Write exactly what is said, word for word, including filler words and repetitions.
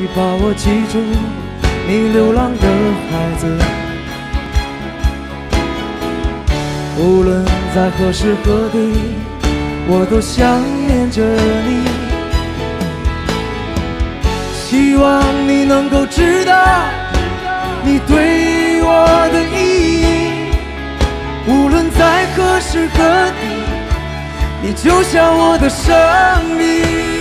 把我记住，你流浪的孩子。无论在何时何地，我都想念着你。希望你能够知道你对我的意义。无论在何时何地，你就像我的生命。